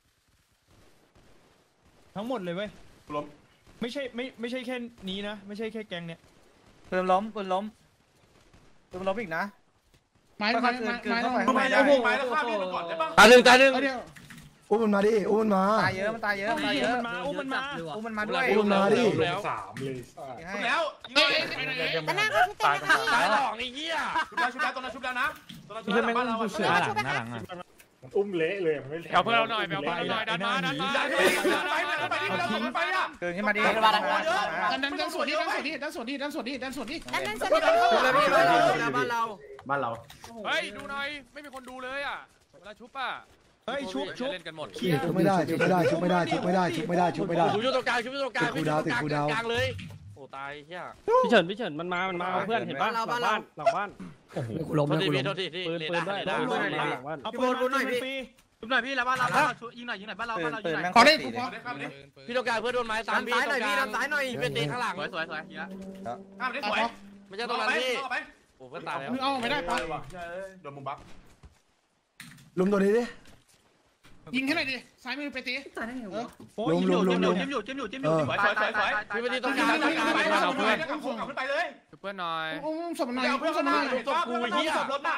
ทั้งหมดเลยเว้ยล้มไม่ใช่ไม่ไม่ใช่แค่นี้นะไม่ใช่แค่แกงเนี้ยปืนล้มปืนล้มปืนล้มอีกนะไม้ไม้ไม้ไม้ต้องทำไมเอาพวกไม้แล้วฆ่าพี่มันก่อนได้ป่ะตาหนึ่งตาหนึ่งเดี๋ยวอุ้มมันมาดิอุ้มมันมาตายเยอะมันตายเยอะมันตายเยอะมันมาอุ้มมันมาอุ้มมันมาด้วยอุ้มมาดิแล้วสามเลยยิงชุบให้แล้วยิงเลยด้านหน้าเขาชุบเต็มเลยครับพี่ตายหลอกไอ้เหี้ยชุบแล้วชุบแล้วตรงนั้นชุบแล้วนะตรงนั้นชุบแล้วบ้านเราหน้าหลังหน้าหลังอ่ะอุ้มเละเลยไม่แถวเพื่อนเราหน่อยแถวเพื่อนเราหน่อยดันมาดันมาดันไปดันไปดันไปไปอ่ะเกินขึ้นมาดิดันดันดันสวนดิดันสวนดิดันสวนดิดันสวนดิดันสวนดินั่นนั่นสวัสดีบ้านเราบ้านเราบ้านเราเฮ้ยดูหน่อยไม่มีคนดูเลยอ่ะเวลาชุบอ่ะเฮ้ยชุบชุบเล่นกันหมดชุบไม่ได้ชุบไม่ได้ชุบไม่ได้ชุบไม่ได้ชุบไม่ได้ชุบไม่ได้ชุบอยู่ตรงกลางชุบอยู่ตรงกลางติดคูดาวติดคูดาวกลางเลยโอ้ตายเฮียพี่เฉินพี่เฉินมันมามันมาเพื่อนเห็นป่ะหลังบ้านหลังบ้านกูล้มโทษนะทีกูล้พี่มโทษทีที่ปืนปืนด้วยหลังบ้านเอาปืนมาหน่อยพี่ชุบหน่อยพี่แล้วบ้านเรายิงหน่อยยิงหน่อยบ้านเราตื่บ้านนเรายิตื่งนหน่อยแม่งขอได้ตีกูเลยขอพี่ตรงกลางเพื่อนโดนไม้ตามพี่ด้านซ้ายหน่อยพี่ด้านซ้ายหน่อยไปตีข้างหลังสวยสวยสวยยิงละข้ามได้สวยไม่ใช่ตรงนั้นพี่โอ้เพื่อนตายแล้วมึงเอาไม่ได้ปะโดนมุมบักลุมตัวนี้ดิยิงให้หน่อยดิซ้ายมือไปตีลุมลุมลุมลุมจิ้มอยู่จิ้มอยู่จิ้มอยู่จิ้มอยู่สวยสวยสวยสวยพี่ไปตีตรงกลางไปตรงกลางไปไปเราเพื่อนขึ้นไปเลยเพื่อนหน่อยอุ้มศพหน่อยเพื่อุ้อนมศพหน่อยตบกูเฮียรถไหน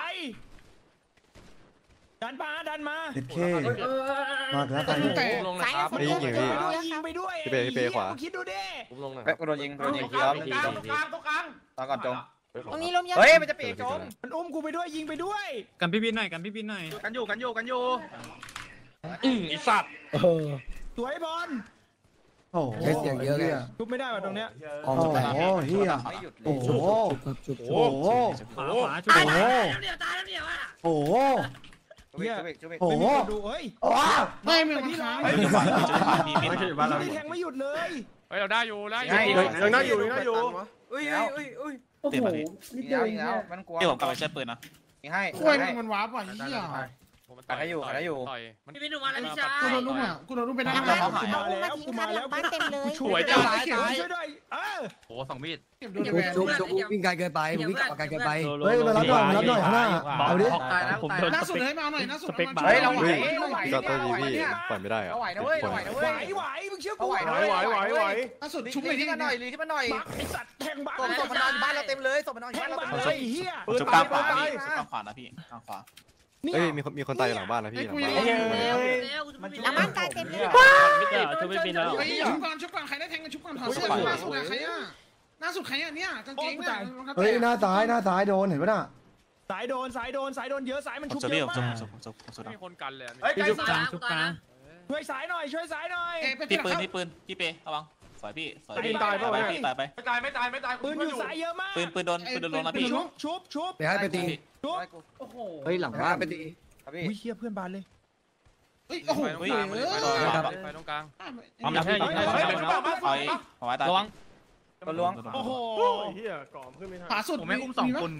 ดันมาดันมาเด็ดเคมาแล้วกันแต่ลงนะครับไปยิงอยู่พี่ยิงไปด้วยพี่เปย์พี่เปย์ขวาคิดดูดิผมลงนะแป๊บกูโดนยิงโดนยิงย้อมตรงกลางตรงกลางตรงกลางตอนก่อนจงตรงนี้ลมเยอะเฮ้ยมันจะปีกจงมันอุ้มกูไปด้วยยิงไปด้วยกันพี่บินหน่อยกันพี่บินหน่อยกันอยู่กันอยู่กันอยู่อืมไอสัตว์สวยบอลโอ้โหใช้เสียงเยอะไงทุบไม่ได้ว่ะตรงเนี้ยออกโอ้มาโหเฮียไม่หยุดเลโอ้ยโหชุบชุบโอ้โหขวาขวาช่วโอ้ยโหเดี๋ยวตายแล้วเดี๋ยวอ่ะโอ้โหชุบอีกชุบอีกชุบอีกโอ้ไม่โหมีคนดูเฮ้ยว้าไม่มึงมันค้างไม่ใช่บ้านเราไม่แทงไม่หยุดเลยเฮ้ยเราได้อยู่ได้อยู่ยังได้อยู่ยังได้อยู่อุ้ยอุ้ยอุ้ยโอ้โหยิงแล้วยิงแล้วมันกลัวเดี๋ยวผมกลับไปใช้ปืนนะยิงให้กล้วยมันวาร์ปว่ะเหี้ยขัดให้อยู่ขัดให้อยู่ต่อยมันพี่บินดูมาแล้วพี่ชายกูโดนลุมอ่ะกูโดนลุมไปนั่งบ้านแล้วเอาอุ้มมาทิ้งคันหลังบ้านเต็มเลยช่วยด้วยช่วยด้วยเออโอ้สองมีดเก็บโดนชุบแบนชุบชุบวิ่งไกลเกินไปวิ่งกลับไกลเกินไปเฮ้ยมารับหน่อยมารับหน่อยข้างหน้าเอาดิตายแล้วผมตายโดนล่าสสุดเปคให้มาหน่อยนะสุดเฮ้ยเราไหวเราไหวก็ตัวเรานี้ไหวพี่เนี่ยปล่อยไม่ได้อะเราไหวนะเว้ยเราไหวนะไหวเว้ยไหวมึงเชื่อเรากูไหวนะเว้ยไหวไหวล่าสุดชุชุบบ เลเลย ยที่ที่มามาหหน่น่ออย ยรีที่มาหน่อยไอสัตว์แทงบ้าศพศพมันนอนบ้านเราเต็มเลยศพมันนอนแทบ้านงเราบ้าเต็มเลเลย ยเฮียจุกกลางขวาพี่จุกกลางขวานะพี่กลางขวาเนี่ยเฮ้ยมีคนมีคนตายอยู่หลังบ้านนะพี่หลังบ้านหลังบ้านตายเต็มเลยไม่เจอช่วยพี่บินแล้วเฮ้ยชุบก่อนชุบก่อนใครได้แทงกันชุบก่อนถอดเสื้อล่าสุดอะใครอ่ะล่าสุดใครอ่ะเนี่ยกางเกงเนี่ยเฮ้ยหน้าซ้ายหน้าซ้ายโดนเห็นปะน่ะสายโดนสายโดนสายโดนเยอะสายมันผมชุบจะเยเรียกอะผมมากจะผมจะผมจะมีคนกันเลยพี่ชุบกลางชุบกลางช่วยสายหน่อยช่วยสายหน่อยเอ้ไปพี่ที่หลัปืนงพี่ปืนพี่เประวังสวยพี่สวยตายพี่ตายตายไปพี่ตายไปไม่ตายไม่ตายไม่ตายปืนอยู่สายเยอะมากปืนปืนโดนปืนโดนลงนะพี่ชุบชุบชุบเดี๋ยวให้ไปตีชุบโอ้โหเฮ้ยหลังบ้านไปตีครับพี่อุ้ยเฮียเพื่อนบานเลยเฮ้ยโอ้โหไปตรงกลางไปตรงกลางเอาไม่ใช่ยิงได้เอาไอ้หัวตายระวังตัวล้วงโอ้โหเฮียกล่อมขึ้นไม่ทันขวาสุดผมไม่อุ้มสองคน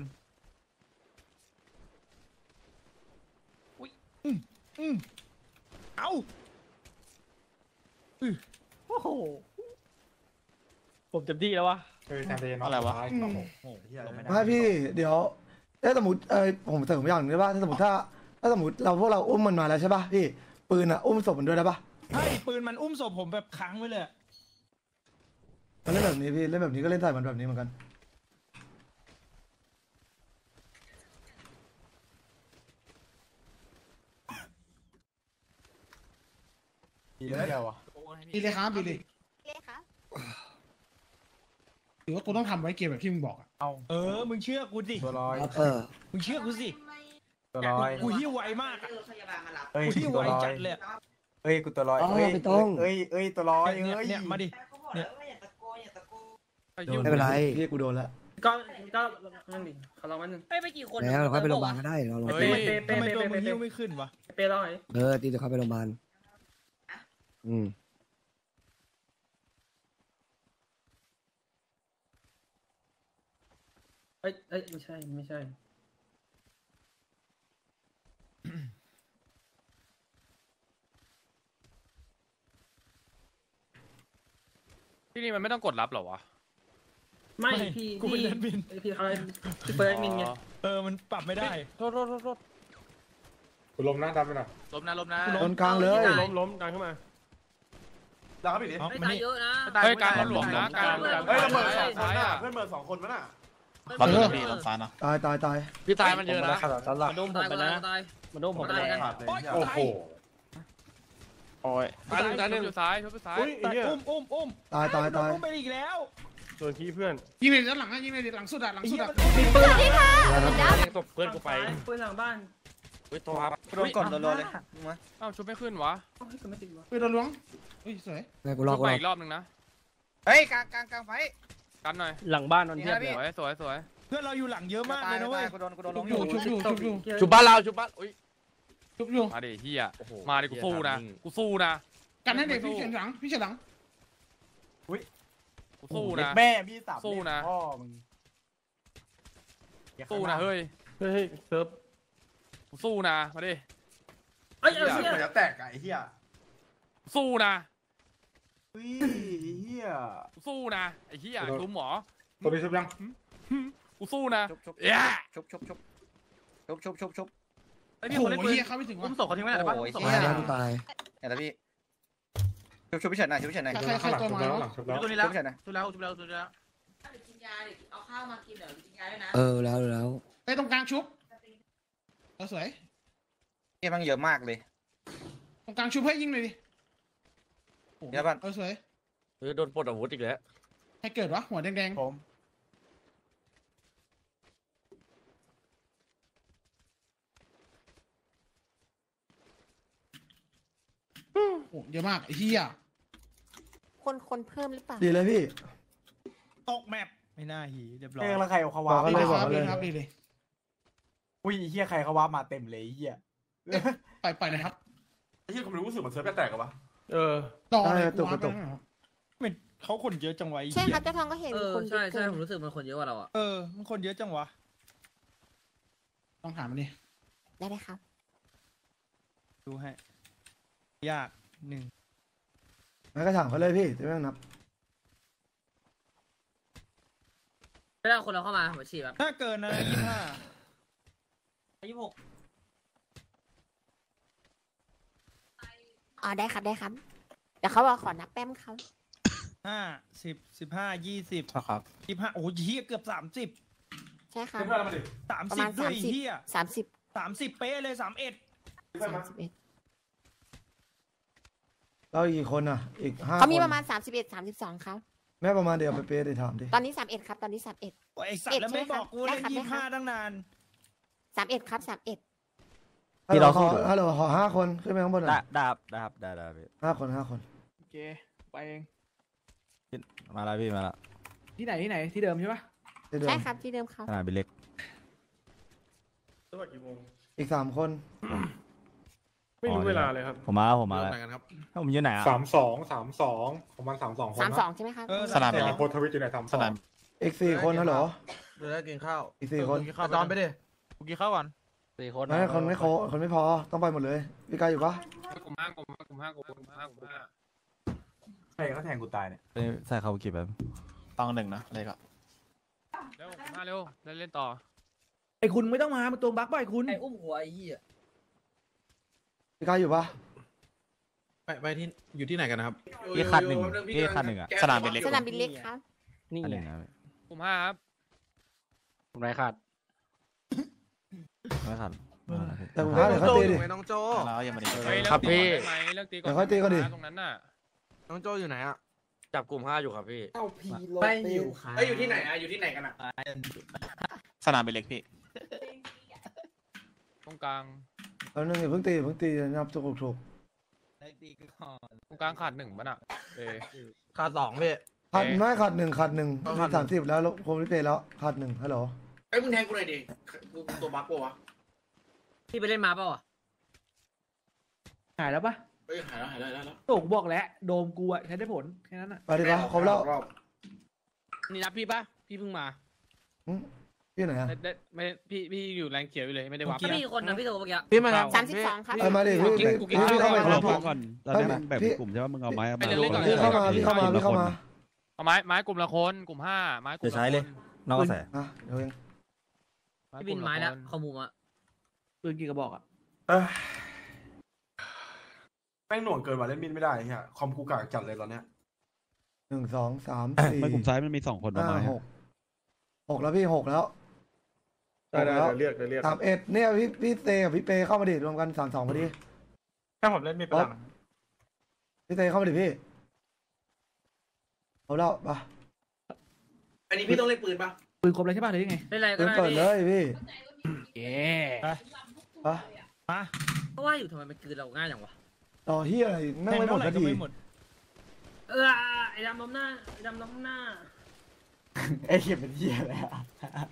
อืมเอาโอ้โหผมเต็มที่แล้ววะอะไรวะไม่พี่เดี๋ยวถ้าสมมติเออผมเสริมอย่างหนึงได้ป่ะถ้าสมมติถ้าถ้าสมมติเราพวกเราอุ้มมันมาแล้วใช่ป่ะพี่ปืนอ่ะอุ้มศพมันด้วยได้ป่ะใช่ปืนมันอุ้มศพผมแบบค้างไว้เลยมันเล่นแบบนี้พี่เล่นแบบนี้ก็เล่นใส่มันแบบนี้เหมือนกันดีเลยครับดีเลยเลยค่ะหรือว่ากูต้องทำไว้เกมแบบที่มึงบอกอ่ะเออมึงเชื่อกูสิเออมึงเชื่อกูสิตัวลอยกูหิ้วไวมากอะเฮ้ยกูหิ้วตัวไวลอยจัดเลยเฮ้ยกูตัวลอยอ๋อไม่ต้องเอ้ยเอ้ยตัวลอยเนี่ยเอ้ยเนี่ยมาดิไม่เป็นไรพี่กูโดนแล้วก็ก็นั่นดิขอลองมันหนึ่งไปไปกี่คนแล้วเราค่อยไปโรงพยาบาลก็ได้เราลองเฮ้ยทำไมตัวมึงหิ้วไม่ขึ้นวะเปย์ร้อยเออตีเดี๋ยวค่อยไปโรงพยาบาลอืมเอ้ยเอ้ยไม่ใช่ไม่ใช่ที่นี่มันไม่ต้องกดรับหรอวะไม่พี่กูเป็นแอดมินพี่เขาพี่เปิดแอดมินไงเออมันปรับไม่ได้โทษโทษโทษกูล้มหน้าดันไปหน่อยล้มนะล้มนะโดนกลางเลยล้มล้มดันเข้ามาดันเข้าไปดิเอาไม่มาตายนี่เยอะนะเฮ้ยการหลวมนะการการเฮ้ยระเบิดสองคนซ้ายน่ะอ่ะเพื่อนเบิดสองคนมั้ยน่ะรอบนี้พี่รอบซ้ายนะตายตายตายพี่ตายมันเยอะนะมาดุ้มผมไปนะตายมาดุ้มผมไปนะโอ้โหโอ้ยตายหนึ่งตายหนึ่งอยู่ซ้ายชุบอยู่ซ้ายอุ้มอุ้มอุ้มตายตายตายอุ้มไปอีกแล้วส่วนขี้เพื่อนยิงเลยด้านหลังอ่ะยิงเลยหลังสุดอ่ะหลังสุดอ่ะมีปืนที่ค่ะศพเพื่อนกูไปปืนหลังบ้านโดนกดรัวๆเลยมาเอ้าชุบไม่ขึ้นวะไปโดนล้วงเฮ้ยสวยไงกูรอชุบกูไปรออีกรอบนึงนะเฮ้ยกลางกลางกลางไฟกันหน่อยหลังบ้านนนนี่เทียบนะเลพี่ยสวยสวยสวยเพื่อนเราอยู่หลังเยอะมากตาเลย ยนะเว้ยกูโดนกูโดนลงอยู่ชุบอยู่ชุบอยู่ชุบบ้านเราชุบบ้านอุ้ยชุบอยู่มาดิเฮียมาดิกูสู้นะกูสู้นะกันให้เด็กพี่เฉียงหลังพี่เฉียงหลังกูสู้นะแม่พี่สามสู้นะพ่อมึงสู้นะเฮ้ยเฮ้ยเซิร์ฟกูสู้นะมาดิเอ้ยเอ้ยมันจะแตกไอ้เหี้ยกูสู้นะอุ้ยเหี้ยกูสู้นะไอ้เฮียชุบหมอตัวนี้ชุบยังกูสู้นะชุบชุบเย้ชุบชุบชุบชุบชุบชุบชุบไอ้โอ้พี่โหคนเล่นปืนเฮียเข้าไม่ถึงวะอุ้มศพเขาทิ้งไว้ไหนบ้างโอ้ยศพตายแล้วกูตายเห็นแล้วพี่ชุบชุบพี่เฉินหน่อยชุบพี่เฉินหน่อยใครใครตัวมาแล้วตัวนี้ชุแล้วบพี่เฉินหน่อยชุบแล้วชุบแล้วชุบแล้วกินยาเด็กเอาข้าวมากินเดี๋ยวกินยาด้วยนะเออแล้วแล้วไปตรงกลางชุบเออสวยนี่มันเยอะมากเลยตรงกลางชุบให้ยิงหน่อยดิเยอะป่ะเออสวยเออโดนปลดอาวุธอีกแล้วให้เกิดวะหัวแดงผมๆโอ้โหเยอะมากไอ้เฮียคนคนเพิ่มหรือเปล่าดีเลยพี่ตกแมปไม่น่าหีเรียบร้อยเองแล้วใครเอาเขาบวาอกร์ปกันเลยบอกครักันเลยครับดีเลยอุ้ยเฮียใครเขาวาร์ปมาเต็มเลยเฮียไปไปเลยครับไอ้เหี้ยผมรู้สึกมันเซิร์ฟแตกกันวะเออต่อเลยได้กระตุกกระตุกเป็นเขาคนเยอะจังวะไอ้ใช่เหี้ยครับเจ้าทองก็เห็นเออคนเยใช่อะใช่เกินผมรู้สึกมันคนเยอะกว่าเราอ่ะเออมันคนเยอะจังวะต้องถามมันดิได้เลยครับดูให้ยากหนึ่งงั้นก็ถามเขาเลยพี่จะไม่ต้องนับไม่ได้คนเราเข้ามาหัวฉีดแบบถ้าเกินนะยี่ห้ายี่สิบหกอ๋อได้ครับได้ครับเดี๋ยวเขาบอกขอนับแป้มเขาห้าสิบสิบห้ายี่สิบครับยี่ห้าโอ้ยเฮียเกือบสามสิบใช่ครับเพื่อนเรามาดิสามประสิมาบณด้วสาย มสิบเฮียสามสิบสามสิบเป๊ะเลยสามเอ็ดสามสิบเอ็ดเราอีกกี่คนอ่ะ อีกห้าเขามีคนประมาณสามสิบเอ็ดสามสิบสองครับแม่ประมาณเดียวไปเป๊ะได้ถามดิตอนนี้สามเอ็ดครับตอนนี้สามเอ็ดไอสัตว์แล้วไม่บอกกูเล่นได้ครับยี่ห้าตั้งนานสามเอ็ดครับสามเอ็ดฮัลโหลขอฮัลโหลขอห้าคนขึ้นไปข้างบนหน่ได้อยได้ครับได้ครับได้ได้พี่ห้าคนห้าคนโอเคไปเองมาแล้วพี่มาแล้วที่ไหนที่ไหนที่เดิมใช่ปะที่เดิมใช่ครับที่เดิมครับขนาดเป็นเล็กอีกสามคนไม่รู้เวลาเลยครับผมมาแล้วผมมาแล้วผมอยู่ไหนอ่ะสามสองสามสองของมันสามสองคนสามสองใช่ไหมครับเออสนามแต่โพสทวิตอยู่ในสามสองอีกสี่คนฮัลโหลเดี๋ยวได้กินข้าวอีกสี่คนจอนไปดิกูกินข้าวก่อนสี่คนไม่คนไม่โคคนไม่พอต้องไปหมดเลยพี่กายอยู่ปะกลุ่มห้ากลุ่มห้ากลุ่มห้ากลุ่มห้ากลุ่มห้าใครเขาแทงกูตายเนี่ยใส่เขากี่แบบต้องหนึ่งนะเลยก็เร็วกลุ่มห้าเร็วเล่นเล่นต่อไอ้คุณไม่ต้องมาเป็นตัวบั๊กบ่อยคุณไอ้อุ้มหัวไอ้เหี้ยพี่กายอยู่ปะไปไปที่อยู่ที่ไหนกันนะครับพี่คัดหนึ่งพี่คัดหนึ่งอ่ะสนามเป็นเล็กสนามบินเล็กครับนี่อันหไงนึ่งนะกลุ่มห้าครับผมไรขาดไม่คัดแต่ผมว่าเดี๋ยวเขาตีดิน้องโจแล้วยังไม่ได้เฮ้ยเลิครักบตีพี่ก่อนได้ไหมเลิกตีก่อนเดี๋ยวค่อยตีก็ดิตรงนั้นน่ะน้องโจอยู่ไหนอ่ะจับกลุ่มห้าอยู่ครับพี่ไม่อยู่ขาเอ้ยอยู่ที่ไหนอะอยู่ที่ไหนกันอะสนามเป็นเล็กพี่ตรงกลางเอาหนึ่งอย่าเพิ่งตีอย่าเพิ่งตีนับถูกถูกตรงกลางขาดหนึ่งป่ะน่ะเอขาดสองพี่ขาดไม่ขาดหนึ่งขาดหนึ่งเอามีขาดหนึ่งสามสิบแล้วผมไม่เปย์แล้วขาดหนึ่งฮัลโหลเอ้ยมึงแทงกูหน่อยดิกูตัวบั๊กปะวะพี่ไปเล่นมาเปล่าอ่ะหายแล้วปะเอ้ยหายแล้วหายแล้วหายแล้วโตกบอกแล้วโดมกูอะใช้ได้ผลแค่นั้นอะไปดีกว่าครบแล้วรอบนี่นับพี่ปะพี่เพิ่งมาอืมที่ไหนอะได้ได้ไม่พี่พี่อยู่แรงเขียวอยู่เลยไม่ได้วับพี่มีคนนะพี่โทรเมื่อกี้พี่มาครับสามสิบสองครับเออมาดิพี่พี่พี่พี่เข้ามาเราพี่พร้อมก่อนตอนนี้มันแบ่งเป็นกลุ่มใช่ไหมมึงเอาไม้มาพี่เข้ามาพี่เข้ามาพี่เข้ามาเอาไม้ไม้กลุ่มละคนกลุ่มห้าไม้กลุ่มละคนนอกกระแสอ่ะเดี๋ยวเองพี่บินไม้แล้วข้อมูลอ่ะปืนกี่กระบอกอะแม่งหน่วงเกินว่ะเล่นมินไม่ได้เฮียคอมกูกากจัดเลยตอนเนี้ยหนึ่งสองสามสี่ไม่กลุ่มซ้ายมันมีสองคนประมาณห้าหกหกแล้วพี่หกแล้วหกแล้วเรียกเรียกสามเอ็ดเนี่ยพี่พี่เตกับพี่เปเข้ามาดิรวมกันสามสองพอดีถ้าผมเล่นมินไปหลังพี่เตเข้ามาดิพี่เอาแล้วปะอันนี้พี่ต้องเล่นปืนปะปืนครบเลยใช่ปะหรือยังไงเล่นอะไรก็เปิดได้เปิดเลยพี่เย้ปะไปฮะเพราะว่าอยู่ทำไมมันคืนเราง่ายจังวะต่อเฮียอะไรแม่งไม่หมดสักทีเออไอ้ดำล้มหน้าไอ้ดำล้มหน้าไอ้เหี้ยเป็นเหี้ยอะไรอ่ะ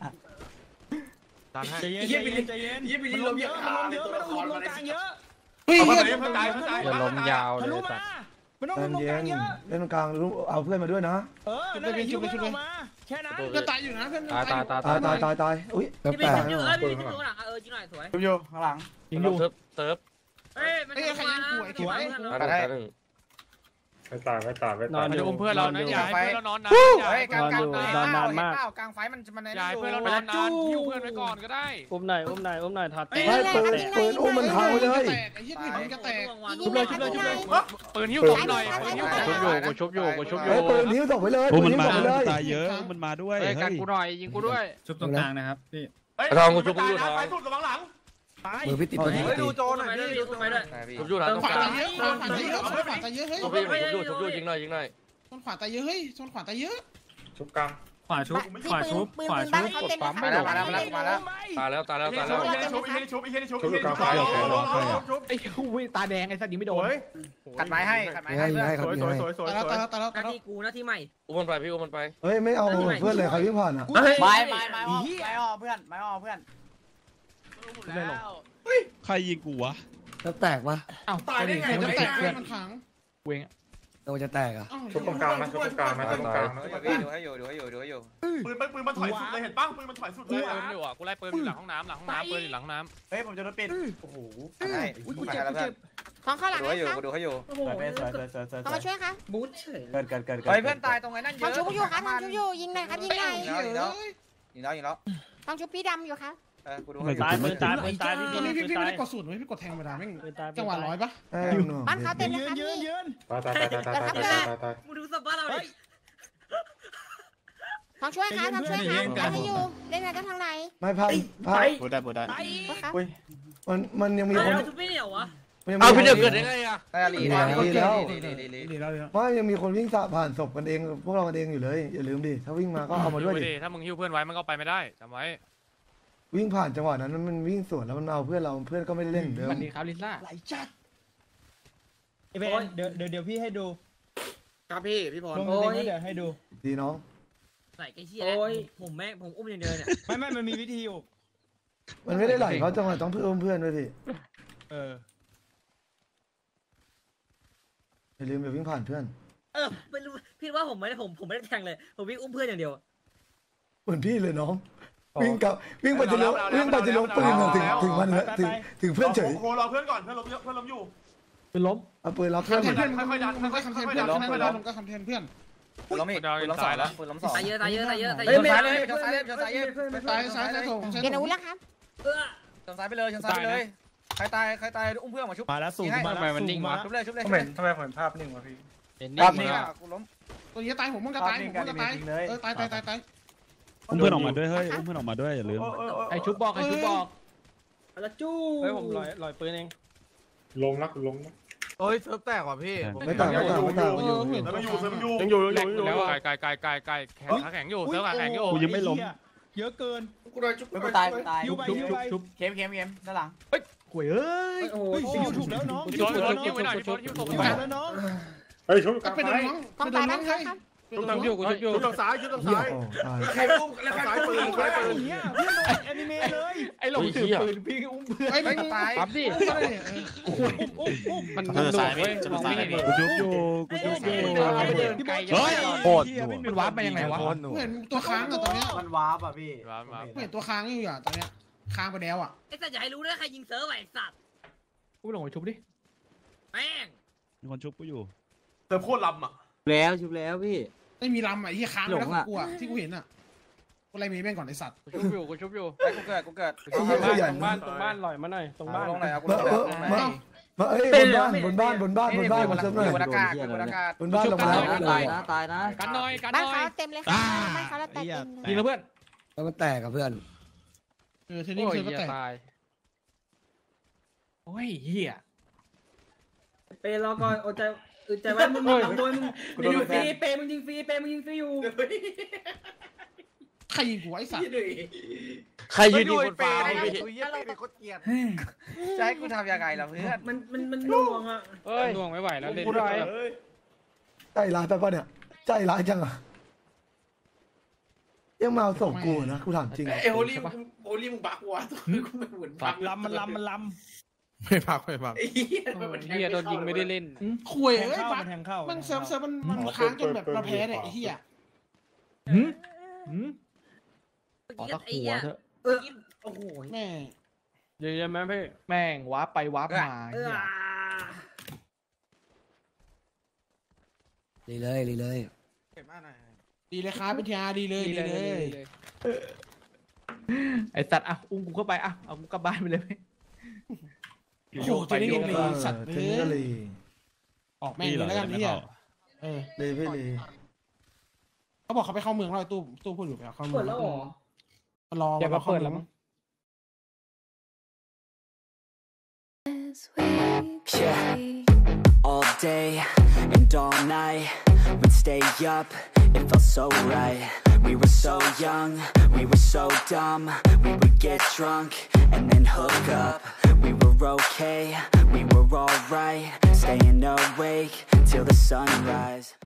ใจเย็นใจเย็นใจเย็นมันล้มเยอะมันล้มเยอะไม่ต้องลุมลงกลางเยอะเฮ้ยเข้าเฮียใจเข้าใจเข้าใจอย่าล้มยาวทะเลลุยมาไม่ต้องใจลุมลงเย็กลางนเยอะเล่นตรงกลางรู้เอาเพื่อนมาด้วยนะเออนั่นแหละยุ่งลงมาแค่นั้นเพื่อนตายอยู่นะเพื่อนตายตายตายตายตายตายตายอุ้ยพี่เป็นแปลกชุบอยู่เอ้ยพี่เป็นชุบอยู่หลังเออจริงหน่อยสวยชุบอยู่ข้างหลังยิงดูเซิร์ฟเซิร์ฟเฮ้ยมันทำมานะสวยตายได้ไม่ตายไม่ตายไม่ตายมันจะอุ้มเพื่อนเรานะอย่าให้เพื่อนเรานอนนะเฮ้ยกลางกลางกลางนานมากกลางไฟมันมันอย่าให้เพื่อนเรานอนนานหิ้วเพื่อนไว้ก่อนก็ได้อุ้มหน่อยอุ้มหน่อยอุ้มหน่อยถอดไม่ปืนปืนอุ้มมันพังไปเลยแตกไอ้เหี้ยผิดมันจะแตกชุบเลยชุบเลยชุบเลยปืนหิ้วศพหน่อยปืนหิ้วศพกูชุบอยู่กูชุบอยู่กูชุบอยู่ปืนหิ้วศพไปเลยโอ้ปืนมันหิ้วมาศพไปเลยตายเยอะมันมาด้วยเฮ้ยกันกูหน่อยยิงกูด้วยชุบตรงกลางนะครับพี่ทองกูชุบอยู่ทองไปสุดระวังหลังมือพี่ติดตัวนี้ดูโจหน่อยดิดูไปด้วยชุบอยู่หลังตรงขวากลาตาง ยเยอะขวาตายเยอะขวาตายเยอะเฮ้ยชุบอยู่ชุบอยู่ชุบอยู่ยิงหน่อยยิงหน่อยชนขวาตายเยอะเฮ้ยชนขวาตายเยอะชุบกลางขวาชุบขวาชุบขวาชุบมาแล้วมาแล้วมาแล้วมาแล้วตายแล้วตายแล้วตายแล้วอีเหี้ยชุบอีเหี้ยชุบอีเหี้ยชุบชุบอยู่กลางไฟชุบไอ้หุ้ยตาแดงไอ้สัตว์ยิงไม่โดนกัดไม้ให้กัดไม้ให้ให้ให้ครับสวยยิสงวยให้สวยสวยตายแล้วตายแล้วตายหแล้วน้าที่กูหน้าที่ใหม่อุ้มมันไปพี่อุ้มมันไปเฮ้ยไม่เอาเพื่อนเลยใครวิ่งผ่านอ่ะไม้ไม้ไม้ไม้ไม้อ้อเพื่อนไม้อ้อเพื่อนใครยิงกูวะแล้วแตกปะอ้าวตายได้ไงมันจะจะแตแตกกมันขังเวงแล้วมันจะแตกอ่ะชุบตรงกลางนะชุบตรงกลางนะตรงกลางนะดูให้อยู่ดูให้อยู่ดูให้อยู่ปืนปืนมันถอยสุดเลยเห็นป่ะปืนมันถอยสุดเลยปืนอยู่อ่ะกูไล่ปืนอยู่หลังห้องน้ำหลังห้องน้ำปืนอยู่หลังห้องน้ำเฮ้ยผมจะโดนปิดโอ้โหให้กูเจ็บกูเจ็บของเข้าหลังดูนะให้อยู่คะดูให้อยู่โอ้โหสวยสวยสวยสวยสวยต้องมาช่วยคะบูทเฉยเกิดเกิดเกิดเฮ้ยเพื่อนตายตรงไหนนั่นเยทองอะชุบอยู่ครับทองชุบอยู่ยิงหน่อยครับยิงหน่อยยิงแล้วยิงแล้วยิงแล้วทองชุบพี่ดำอยู่ครับเออกูดูให้อยู่ตายปืนตายปืนตายพี่ตอนนี้ปืพี่นพี่ตาไม่ยได้กดสูตรไว้พี่กดแทงธรรมดาแม่งปืนตายจังหวะร้อยปะเอ้ยหนูบ้านเขาเต็มนะยืคน รับยืนพี่ยืนตายตายตายตายตายตายตายมึงดูสบ้านเราดิทองช่วยครับทองช่วยครับได้ให้อยู่เล่นอะไรกันทางไหนไม่พังพังบูได้บูได้ครับมันมันยังมีไอ้คนเราชุบไม่เหนียววะเอาพี่เดือดเกิดได้ไงอ่ะได้ลีได้ลีลีลีลีลีดีแล้วดีแล้วว่ายังมีคนวิ่งผ่านศพกันเองพวกเรากันเองอยู่เลยอย่าลืมดิถ้าวิ่งมาก็เอามาด้วยดิถ้ามึงหิ้วเพื่อนไว้มันก็ไปไม่ได้จำไว้วิ่งผ่านจังหวะนั้นมันวิ่งสวนแล้วมันเอาเพื่อนเราเพื่อนก็ไม่ได้เล่นเดิมวันนี้ครับลิซ่าไหลจัดไอเวนเดี๋ยวเดี๋ยวเดี๋ยวพี่ให้ดูครับพี่พี่พรลงจริงเดี๋ยวให้ดูดีน้องใส่ไอ้เหี้ยแล้วผมแม่งผมอุ้มอย่างเดียวเนี่ยไม่ไม่มันมีวิธีอยู่มันไม่ได้ไหลเพราะจังหวะต้องเพื่อนเพื่อนด้วยพี่เอออย่าลืมอย่าวิ่งผ่านเพื่อนเออไม่รู้พี่ว่าผมไม่ได้ผมผมไม่ได้แทงเลยผมวิ่งอุ้มเพื่อนอย่างเดียวเหมือนพี่เลยน้องวิ่งกับวิ่งไปจะลงวิ่งไปจะลงปืนถึงถึงมันถึงถึงเพื่อนเฉยโครอเพื่อนก่อนเพื่อนล้มเพื่อนล้มอยู่ปืนล้มเอาปืนล็อกเพื่อนคำเทนเพื่อนมันก็คำเทนเพื่อนมันก็คำเทนเพื่อนปืนล้มอีกปืนล้มสองแล้วปืนล้มสองตายเยอะตายเยอะตายเยอะตายเยเฮ้ยอะซ้ายเลยชนซ้ายเลยชนซ้ายเยอะซ้ายซ้ายซ้ายโถงซ้ายเดี๋ยวโถหนูงแล้วครับเออชนซ้ายไปเลยชนซ้ายไปเลยใครตายใครตายอุ้มเพื่อนมาชุบมาแล้วสูงมาแล้วสูงมาชุบเลยชุบเลยทำไมทำไมผมเห็นภาพนิ่งวะพี่เห็นรอบนี่นี้กูล้มตัวนี้ตายผมมึงก็ตายผมมึงก็ตายเออตายตายตายตายอุ้มเพื่อนออกมาด้วยเฮ้ยอุ้มเพื่อนออกมาด้วยอย่าลืมไอ้ชุบบอกไอ้ชุบบอกแล้วจู้เฮ้ยผมลอยลอยปืนเองลงนะลงนะเฮ้ยเซิร์ฟแตกว่ะพี่ไม่ต่างไม่ต่างไม่ต่างอยู่แล้วไม่อยู่เซิร์ฟอยู่ยังอยู่ยังอยู่แล้วไก่ไก่ไก่ไก่ไก่แข็งแข็งอยู่เซิร์ฟแข็งอยู่กูยังไม่ล้มเยอะเกินไม่ตายไม่ตายยูไปยูไปเข้มเข้มเข้มด้านหลังหวยเอ้ยโอ้ยยูถูกแล้วน้องพี่โดนพี่โดนยิ้มไม่ได้พี่โดนยิ้มตกยูไปถูกแล้วน้องเฮ้ยชุบกก็ลางเป็นไฟน้องต้องเป็นตายน้บ้าองนใครเขาครับชุบทางอยู่กูชุบอยู่ชุบทางซ้ายชุบทางเหี้ยซ้ายโอ้ตายใครอุ้มแล้วซ้ายปืนซ้ายปืนเฮียเพื่อนโดนแอนิเมะเลยไอ้หลงถือปืนพี่อุ้มเพื่อนไอ้ไม่ตายปั๊บดิ มันมันหลบเว้ยจะมองไม่เห็นกูชุบอยู่กูชุบอยู่พี่บอลเฮ้ยโคตรมันวาร์ปไปยังไงวะเห็นตัวค้างอะตอนเนี้ยมันวาร์ปอ่ะพี่เห็นตัวค้างอยู่อ่ะตอนเนี้ยค้างไปแล้วอ่ะไอ้สัตว์อย่าให้รู้นะใครยิงเซิร์ฟไอ้สัตว์อุ้มหลงไปชุบดิแม่งมีคนชุบกูอยู่เติมโคตรลำอ่ะแล้วชุบแล้วพี่ไม่มีลำอ่ะที่ค้างไปแล้วกูอ่ะที่กูเห็นอ่ะกูไล่เมย์แม่งก่อนไอสัตว์กูชุบอยู่กูชุบอยู่ไอ้กูเกิดกูเกิดไอ้เหี้ยขยันบ้านตรงบ้านลอยมาหน่อยตรงบ้านลงไหนเอากูมาลงเอไหนอมามาเอ้ยบนบ้านบนบ้านบนบ้านบนบ้านมาเซิร์ฟหน่อยอยู่บนอากาศอยู่บนอากาศบนบ้านลงมาแล้วตายนะตายนะกันหน่อยกันหบ้านน่อยเขาเต็มเลยครับบ้านเขาแล้วแตกเต็มยิงแล้วเพื่อนแล้วมันแตกกับเพื่อนเออเทนนิสโอ้ยเซอร์ก็เหี้ยแตกตายโอ้ยเหี้ยเปย์รอก่อนอดใจอึดใจไว้มึงมึงโดนมึงยิงฟรีเปย์มึงยิงฟรีเปย์มึงยิงฟรีอยู่ใครยิงกูไอสัตว์ใครยืนอยู่บนฟ้าพี่จะให้กูทำยังไงล่ะเพื่อนมันมันมันน่วงอ่ะเอ้ยน่วงไม่ไหวแล้วเล่นใจร้ายไปปะเนี่ยใจร้ายจังอะยังมาเอาส่งกูนะกูถามจริงเอโอลี่โอลี่มึงบักวะกูไม่เหมือนบักลำมันลำมันลไม่พักไม่พักเฮียโดนยิงไม่ได้เล่นคุยำแทงเอ้ยเข้าบัมันแทงเข้ามันเซิร์ฟเซิร์ฟมันมันค้างจนแบบเราแพ้เนี่ยไอ้เหี้ยหืมหืมขอตะขัวเถอะโอ้โหแม่เยอะๆไหมพี่แม่งวาร์ปไปวาร์ปมาดีเลยดีเลยดีเลยครับพิทยาดีเลยดีเลยไอสัตว์อ่ะอุ้มกูเข้าไปอ่ะเอากูกลับบ้านไปเลยโอ้โหจะได้ยังไงสัตว์ถึเลงก็เลยยออกแม่งเลยแล้วกันเหี้ยเออเลยพี่เลยเขาบอกเขาไปเข้าเมืองแล้วตู้ตู้พูดอยู่ไปเข้าเมืองรอเดี๋ยวมาเปิดแล้วมั้ง Yeah, all day and all night, we'd stay up, it felt so right. We were so young, we were so dumb, we would get drunk and then hook up. We were okay, we were alright, staying awake till the sunrise.